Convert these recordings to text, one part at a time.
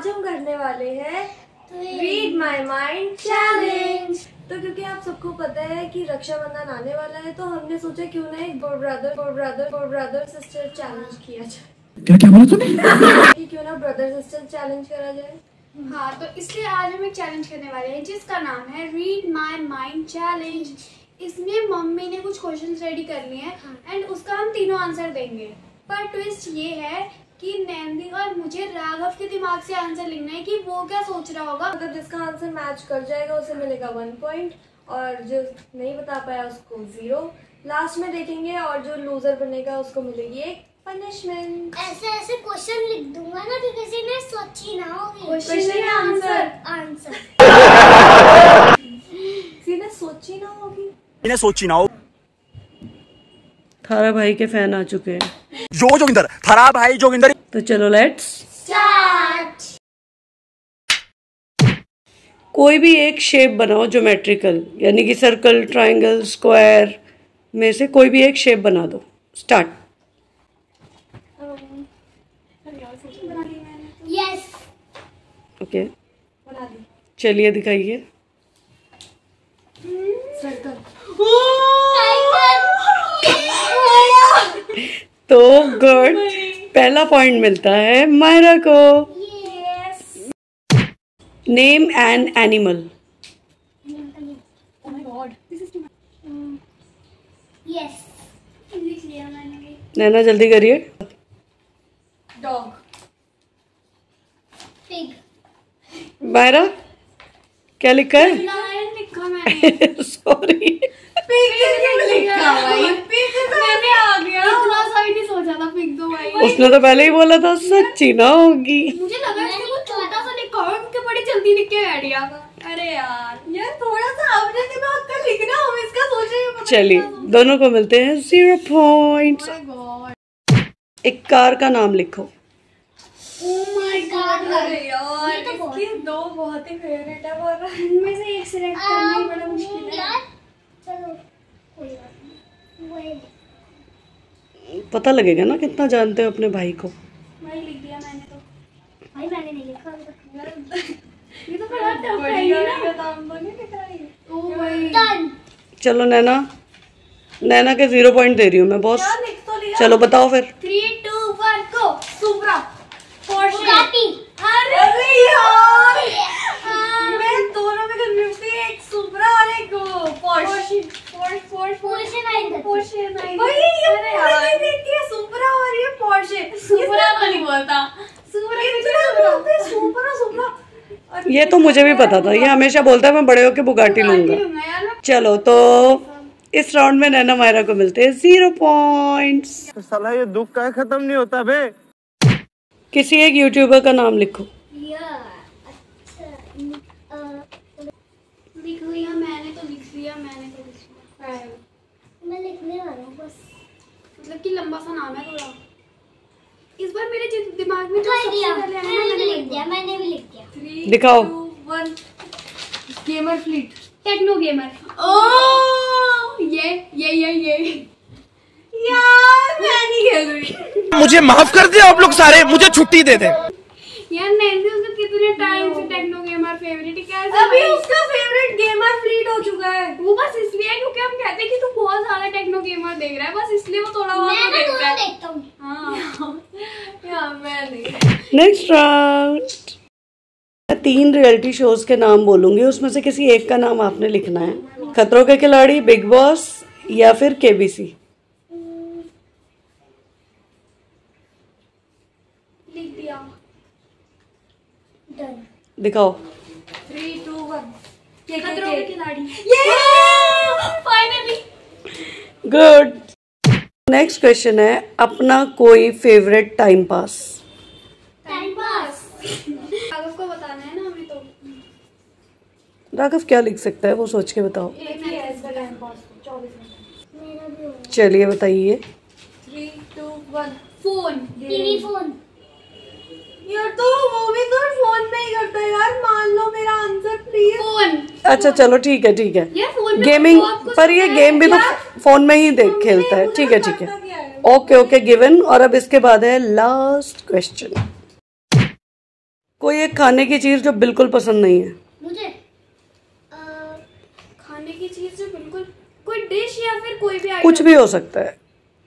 आज हम करने वाले हैं रीड माई माइंड चैलेंज। तो क्योंकि आप सबको पता है कि रक्षाबंधन आने वाला है, तो हमने सोचा क्यों ना एक ब्रदर सिस्टर चैलेंज किया जाए। क्या बोला तूने? कि क्यों ना ब्रदर सिस्टर चैलेंज करा जाए। हाँ, तो इसलिए आज हम एक चैलेंज करने वाले हैं जिसका नाम है रीड माई माइंड चैलेंज। इसमें मम्मी ने कुछ क्वेश्चंस रेडी कर लिए हैं एंड उसका हम तीनों आंसर देंगे। पर ट्विस्ट ये है कि नैन्दी और मुझे राघव के दिमाग से आंसर लिखना है कि वो क्या सोच रहा होगा। अगर जिसका आंसर मैच कर जाएगा उसे मिलेगा 1 पॉइंट और जो नहीं बता पाया उसको 0। लास्ट में देखेंगे और जो लूजर बनेगा उसको मिलेगी एक पनिशमेंट। ऐसे क्वेश्चन लिख दूंगा ना कि किसी ने सोची ना होगी। क्वेश्चन आंसर किसी ने सोची ना होगी। इन्हें सोची ना हो। थारा भाई के फैन आ चुके हैं। जोगिंदर, थारा भाई जोगिंदर। तो चलो लेट्स स्टार्ट। कोई भी एक शेप बनाओ ज्योमेट्रिकल, यानी कि सर्कल, ट्रायंगल, स्क्वायर में से कोई भी एक शेप बना दो। स्टार्ट। यस। ओके, बना दी। चलिए दिखाइए। सर्कल। तो गुड, पहला पॉइंट मिलता है मायरा को। Name an animal. यस, लिख लिया मैंने भी। नैना जल्दी करिए। डॉग। पिग। मायरा क्या लिखा है? लायन लिखा मैंने। सॉरी, लिखा भाई। मैंने आ गया, इतना सा भी नहीं सोचा था पिग दो भाई। उसने तो पहले ही बोला था सच्ची ना होगी। मुझे लगा इसने कुछ छोटा सा लिखा और उनके बड़ी जल्दी लिख के बैठ गया था। अरे यार थोड़ा सा अपने दिमाग का लिखना, हम इसका सोचे। चलिए, दोनों को मिलते हैं 0 पॉइंट्स। एक कार का नाम लिखो। Oh my god. अरे यार, इसकी दो बहुत ही फेवरेट है पर इनमें से एक सिलेक्ट करना ही बड़ा मुश्किल है। यार चलो कोई बात नहीं, वही पता लगेगा ना कितना जानते हो अपने भाई को। भाई लिख दिया मैंने तो। भाई मैंने नहीं लिखा अभी तक। ये तो बड़ा टफ है बढ़िया ये ना। नाम तो नहीं लिख रही है। ओ भाई, डन। चलो नैना के 0 पॉइंट दे रही हूँ मैं बॉस। क्या लिख तो लिया। चलो बताओ फिर। 3 2 1 गो। सुप्रा, पोर्शे। बुगाटी। अरे यार, मैं दोनों में कंफ्यूज थी, एक सुप्रा और एक पोर्शे। पोर्शे नहीं पोर्शे नहीं। वही ये मैंने देखी है, सुप्रा और ये पोर्शे। सुप्रा तो नहीं बोलता। सुप्रा। ये तो मुझे भी पता था, ये हमेशा बोलता है मैं बड़े होके बुगाटी लूंगा। यार चलो, तो इस राउंड में नैना मायरा को मिलते हैं 0 पॉइंट्स। साला ये दुख का खत्म नहीं होता बे। किसी एक यूट्यूबर का नाम लिखो। यार अच्छा लिख लिया मैंने तो लिख लिया। मैं लिखने वाला हूँ बस। मतलब कि लंबा सा नाम है थोड़ा। इस बार मेरे दिमाग में जो कर सबसे दिया, पहले आया मैंने ना, भी लिख दिया, मैंने भी लिख दिया। 3 दिखाओ। 2 1 गेमर फ्लीट। Techno gamer. ओ ये यार मैं नहीं खेल रही। मुझे माफ कर दे आप लोग सारे, मुझे छुट्टी दे दे। यार नैन्सी उसका कितने टाइम से टेक्नो गेमर फेवरेट है। कैसे अभी भाई? उसका फेवरेट गेमर फ्लीट हो चुका है। वो बस इसलिए है क्योंकि हम कहते हैं कि तू बहुत ज्यादा टेक्नो गेमर देख रहा है, बस इसलिए वो थोड़ा बहुत मैं ना देखता दोनों है। देखता हूँ। हाँ यार मैं नहीं। Next round. मैं 3 रियलिटी शोज के नाम बोलूंगी, उसमें से किसी एक का नाम आपने लिखना है। खतरों के खिलाड़ी, बिग बॉस या फिर केबीसी। लिख दिया। डन। दिखाओ। 3 2 1 खतरों के खिलाड़ी। फाइनली। गुड। नेक्स्ट क्वेश्चन है अपना कोई favourite time pass. Time pass. Raghav को बताना है ना हमें तो। राघव क्या लिख सकता है वो सोच के बताओ। एक ही है इसका टाइम पास 24 मिनट। मेरा भी होगा। चलिए बताइए। 3 2 1 फोन। TV phone. यार तो वो भी तो फोन में ही करता है यार। मान लो मेरा आंसर प्लीज। फोन। अच्छा चलो ठीक है यार फोन में गेमिंग बहुत कुछ पर ये होता है। गेम भी तो फोन में ही देख खेलता है। ठीक है ओके गिवन। और अब इसके बाद है लास्ट क्वेश्चन। कोई एक खाने की चीज जो बिल्कुल पसंद नहीं है। मुझे खाने की चीज जो बिल्कुल, कोई डिश या फिर कोई भी कुछ भी हो सकता है।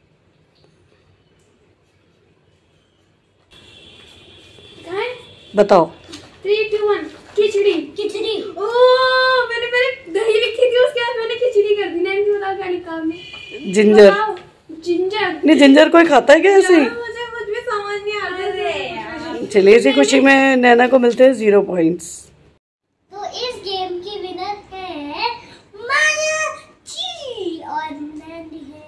बताओ। 3, 2, 1 खिचड़ी। खिचड़ी। ओह मैंने पहले दही लिखी थी, उसके बाद मैंने खिचड़ी कर दी। नैन बताओ क्या लिखा हमने? जिंजर। बताओ। जिंजर नहीं, जिंजर कोई खाता है क्या ऐसे ही? मुझे कुछ भी समझ नहीं आता। चलिए, इसी खुशी में नैना को मिलते हैं 0 पॉइंट्स। तो इस गेम की विनर है माया जी और नैनी है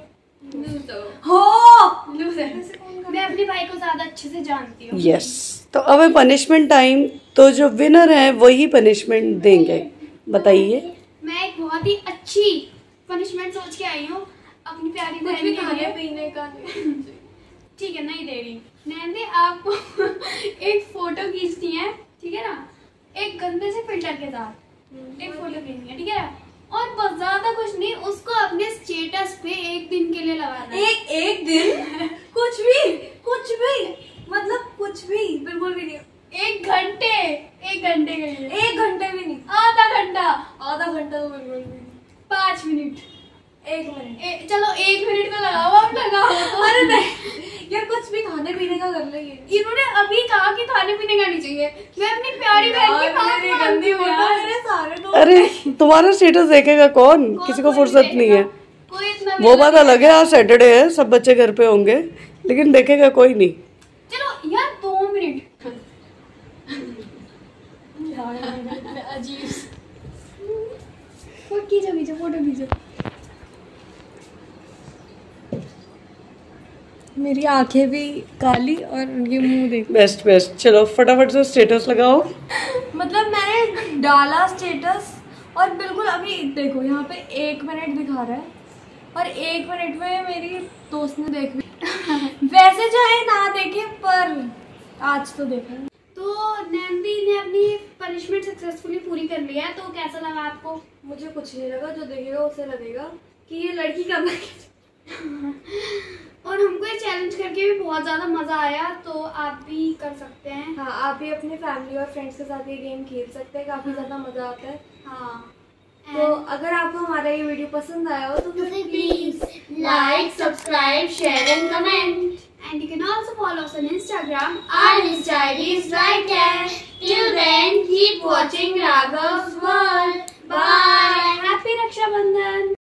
लूजर। मैं अपने भाई को ज्यादा अच्छे से जानती हूँ। यस, तो अब है पनिशमेंट टाइम। तो जो विनर है वही पनिशमेंट देंगे। बताइए। मैं एक बहुत ही अच्छी पनिशमेंट सोच के आई हूँ अपनी प्यारी बहन के लिए। खाने पीने का ठीक है, नहीं दे रही। नैनी आपको एक फोटो खींचनी है, ठीक है ना, एक गंदे से फिल्टर के साथ एक फोटो खींचनी है, ठीक है ना, और बस ज्यादा कुछ नहीं, उसको अपने स्टेटस पे 1 दिन के लिए लगाना है। एक दिन कुछ भी मतलब कुछ भी बिल्कुल भी नहीं। 1 घंटे के लिए। 1 घंटे भी नहीं। आधा घंटा तो बिल्कुल भी नहीं। 5 मिनट 1 मिनट। चलो 1 मिनट तो लगाओ, अब लगाओ। अरे नहीं यार, कुछ भी खाने पीने का कर लेंगे। इन्होंने अभी कहा कि खाने पीने का नहीं चाहिए। मैं अपनी प्यारी बहन की बात मानती हूँ यार। मेरे सारे दोस्त अरे तुम्हारा स्टेटस देखेगा कौन? किसी को फुर्सत नहीं है। कोई इतना वो बात अलग है, आज सैटरडे है, सब बच्चे घर पे होंगे, लेकिन देखेगा कोई नहीं। चलो यार 2 मिनट। अजीब। फोटो खींचो। मेरी आंखें भी काली और ये मुंह देखो। बेस्ट। चलो फटाफट से स्टेटस लगाओ। मतलब मैंने डाला स्टेटस और बिल्कुल अभी देखो यहाँ पे 1 मिनट दिखा रहा है और 1 मिनट में मेरी दोस्त ने देख ली। वैसे चाहे ना देखे पर आज तो देखा। तो नैंदी ने अपनी पनिशमेंट सक्सेसफुली पूरी कर लिया है, तो कैसा लगा आपको? मुझे कुछ नहीं लगा, जो देखेगा उसे लगेगा कि ये लड़की करना और हमको ये चैलेंज करके भी बहुत ज़्यादा मज़ा आया, तो आप भी कर सकते हैं। हाँ, आप भी अपने फैमिली और फ्रेंड्स के साथ ये गेम खेल सकते हैं, काफ़ी ज़्यादा मज़ा आता है। हाँ, तो अगर आपको हमारा ये वीडियो पसंद आया हो तो फिर please like, subscribe, share and comment. and you can also follow us on Instagram. Our Insta ID is right there. Till then, keep watching Raghav's World. Bye. Happy Raksha Bandhan.